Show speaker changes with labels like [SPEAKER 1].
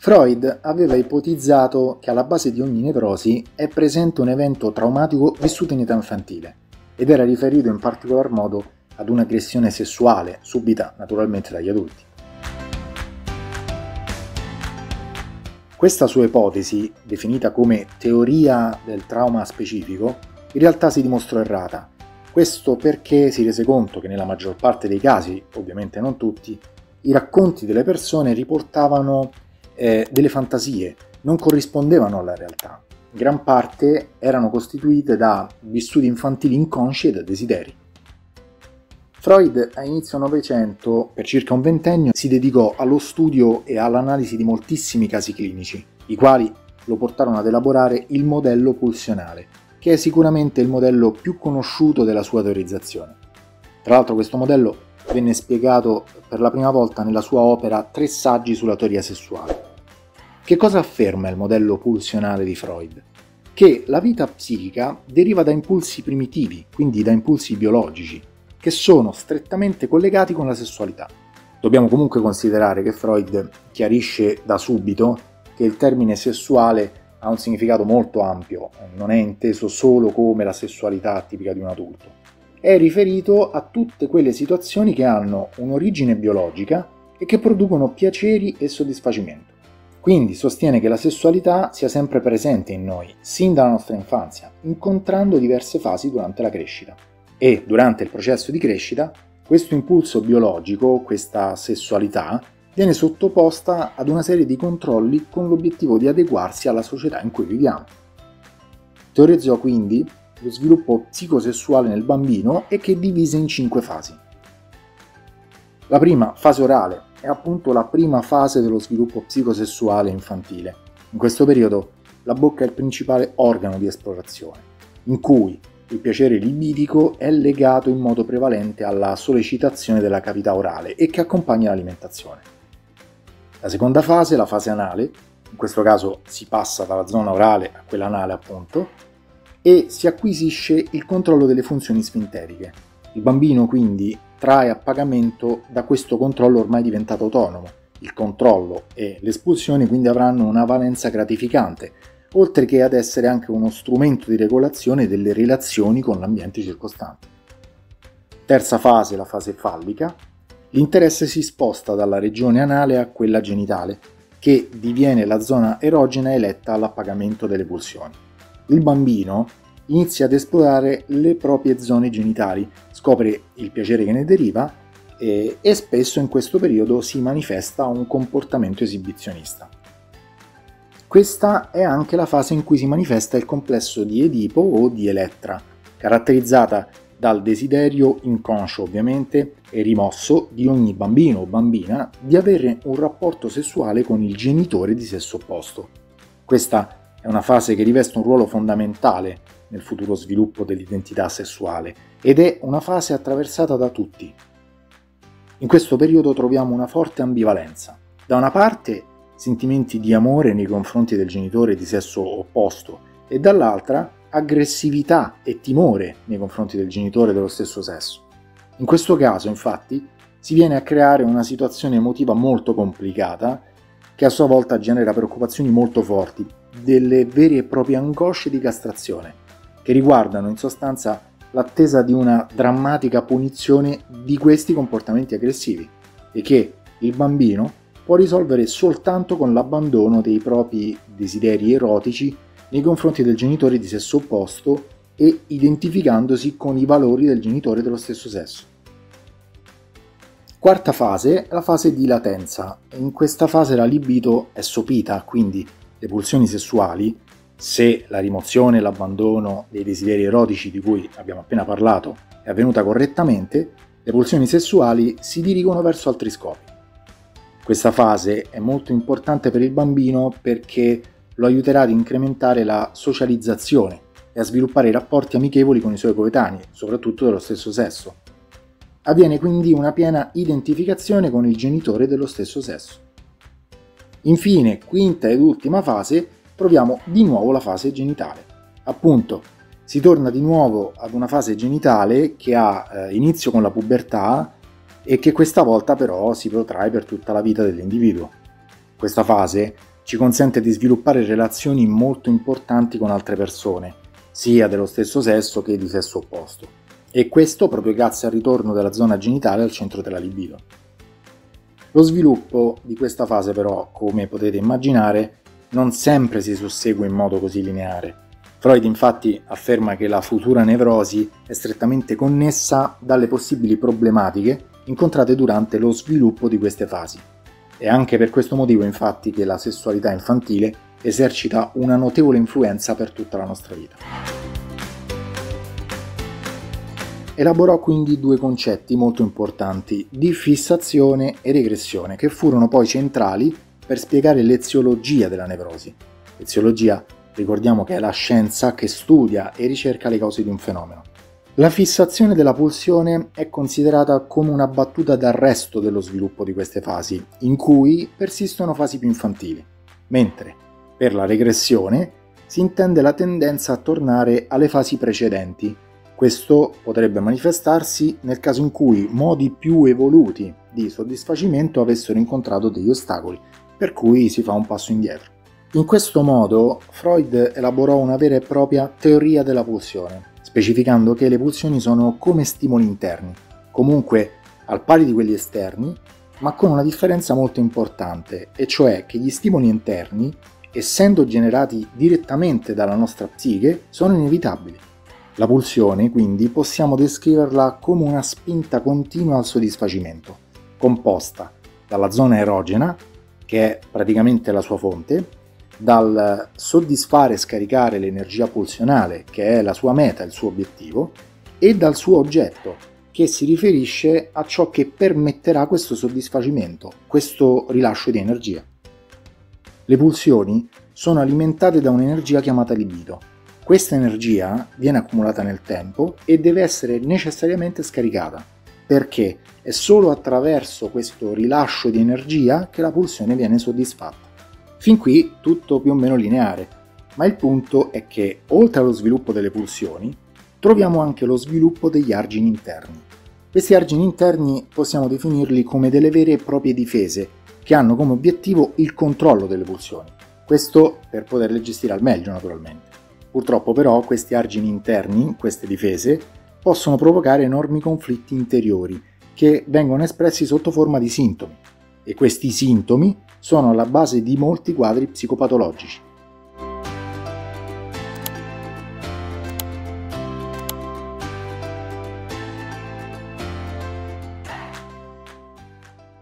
[SPEAKER 1] Freud aveva ipotizzato che alla base di ogni nevrosi è presente un evento traumatico vissuto in età infantile ed era riferito in particolar modo ad un'aggressione sessuale subita naturalmente dagli adulti. Questa sua ipotesi, definita come teoria del trauma specifico, in realtà si dimostrò errata. Questo perché si rese conto che nella maggior parte dei casi, ovviamente non tutti, i racconti delle persone riportavano delle fantasie, non corrispondevano alla realtà. In gran parte erano costituite da vissuti infantili inconsci e da desideri. Freud a inizio Novecento, per circa un ventennio, si dedicò allo studio e all'analisi di moltissimi casi clinici, i quali lo portarono ad elaborare il modello pulsionale, che è sicuramente il modello più conosciuto della sua teorizzazione. Tra l'altro questo modello venne spiegato per la prima volta nella sua opera Tre saggi sulla teoria sessuale. Che cosa afferma il modello pulsionale di Freud? Che la vita psichica deriva da impulsi primitivi, quindi da impulsi biologici, che sono strettamente collegati con la sessualità. Dobbiamo comunque considerare che Freud chiarisce da subito che il termine sessuale ha un significato molto ampio, non è inteso solo come la sessualità tipica di un adulto. È riferito a tutte quelle situazioni che hanno un'origine biologica e che producono piaceri e soddisfacimento. Quindi sostiene che la sessualità sia sempre presente in noi, sin dalla nostra infanzia, incontrando diverse fasi durante la crescita. E durante il processo di crescita, questo impulso biologico, questa sessualità, viene sottoposta ad una serie di controlli con l'obiettivo di adeguarsi alla società in cui viviamo. Teorizzò quindi lo sviluppo psicosessuale nel bambino e che è divisa in 5 fasi. La prima, fase orale, è appunto la prima fase dello sviluppo psicosessuale infantile. In questo periodo la bocca è il principale organo di esplorazione, in cui il piacere libidico è legato in modo prevalente alla sollecitazione della cavità orale e che accompagna l'alimentazione. La seconda fase, la fase anale, in questo caso si passa dalla zona orale a quella anale appunto, e si acquisisce il controllo delle funzioni sfinteriche. Il bambino quindi trae a pagamento da questo controllo ormai diventato autonomo. Il controllo e l'espulsione quindi avranno una valenza gratificante, oltre che ad essere anche uno strumento di regolazione delle relazioni con l'ambiente circostante. Terza fase, la fase fallica. L'interesse si sposta dalla regione anale a quella genitale, che diviene la zona erogena eletta all'appagamento delle pulsioni. Il bambino inizia ad esplorare le proprie zone genitali, scopre il piacere che ne deriva e spesso in questo periodo si manifesta un comportamento esibizionista. Questa è anche la fase in cui si manifesta il complesso di Edipo o di Elettra, caratterizzata dal desiderio inconscio ovviamente e rimosso di ogni bambino o bambina di avere un rapporto sessuale con il genitore di sesso opposto. Questa è una fase che riveste un ruolo fondamentale nel futuro sviluppo dell'identità sessuale ed è una fase attraversata da tutti. In questo periodo troviamo una forte ambivalenza. Da una parte sentimenti di amore nei confronti del genitore di sesso opposto e dall'altra aggressività e timore nei confronti del genitore dello stesso sesso. In questo caso, infatti, si viene a creare una situazione emotiva molto complicata che a sua volta genera preoccupazioni molto forti, delle vere e proprie angosce di castrazione, che riguardano in sostanza l'attesa di una drammatica punizione di questi comportamenti aggressivi e che il bambino può risolvere soltanto con l'abbandono dei propri desideri erotici nei confronti del genitore di sesso opposto e identificandosi con i valori del genitore dello stesso sesso. Quarta fase, la fase di latenza. In questa fase la libido è sopita, quindi le pulsioni sessuali, se la rimozione e l'abbandono dei desideri erotici di cui abbiamo appena parlato è avvenuta correttamente, le pulsioni sessuali si dirigono verso altri scopi. Questa fase è molto importante per il bambino perché lo aiuterà ad incrementare la socializzazione e a sviluppare rapporti amichevoli con i suoi coetanei, soprattutto dello stesso sesso. Avviene quindi una piena identificazione con il genitore dello stesso sesso. Infine, quinta ed ultima fase, troviamo di nuovo la fase genitale. Appunto, si torna di nuovo ad una fase genitale che ha inizio con la pubertà e che questa volta però si protrae per tutta la vita dell'individuo. Questa fase ci consente di sviluppare relazioni molto importanti con altre persone, sia dello stesso sesso che di sesso opposto. E questo proprio grazie al ritorno della zona genitale al centro della libido. Lo sviluppo di questa fase però, come potete immaginare, non sempre si sussegue in modo così lineare. Freud infatti afferma che la futura nevrosi è strettamente connessa dalle possibili problematiche incontrate durante lo sviluppo di queste fasi. È anche per questo motivo infatti che la sessualità infantile esercita una notevole influenza per tutta la nostra vita. Elaborò quindi due concetti molto importanti di fissazione e regressione che furono poi centrali per spiegare l'eziologia della nevrosi. L'eziologia, ricordiamo che è la scienza che studia e ricerca le cause di un fenomeno. La fissazione della pulsione è considerata come una battuta d'arresto dello sviluppo di queste fasi, in cui persistono fasi più infantili, mentre per la regressione si intende la tendenza a tornare alle fasi precedenti. Questo potrebbe manifestarsi nel caso in cui modi più evoluti di soddisfacimento avessero incontrato degli ostacoli, per cui si fa un passo indietro. In questo modo Freud elaborò una vera e propria teoria della pulsione, specificando che le pulsioni sono come stimoli interni, comunque al pari di quelli esterni, ma con una differenza molto importante, e cioè che gli stimoli interni, essendo generati direttamente dalla nostra psiche, sono inevitabili. La pulsione, quindi, possiamo descriverla come una spinta continua al soddisfacimento, composta dalla zona erogena, che è praticamente la sua fonte, dal soddisfare e scaricare l'energia pulsionale, che è la sua meta, il suo obiettivo, e dal suo oggetto, che si riferisce a ciò che permetterà questo soddisfacimento, questo rilascio di energia. Le pulsioni sono alimentate da un'energia chiamata libido. Questa energia viene accumulata nel tempo e deve essere necessariamente scaricata, perché è solo attraverso questo rilascio di energia che la pulsione viene soddisfatta. Fin qui tutto più o meno lineare, ma il punto è che oltre allo sviluppo delle pulsioni troviamo anche lo sviluppo degli argini interni. Questi argini interni possiamo definirli come delle vere e proprie difese che hanno come obiettivo il controllo delle pulsioni, questo per poterle gestire al meglio naturalmente. Purtroppo però questi argini interni, queste difese, possono provocare enormi conflitti interiori che vengono espressi sotto forma di sintomi, e questi sintomi sono alla base di molti quadri psicopatologici.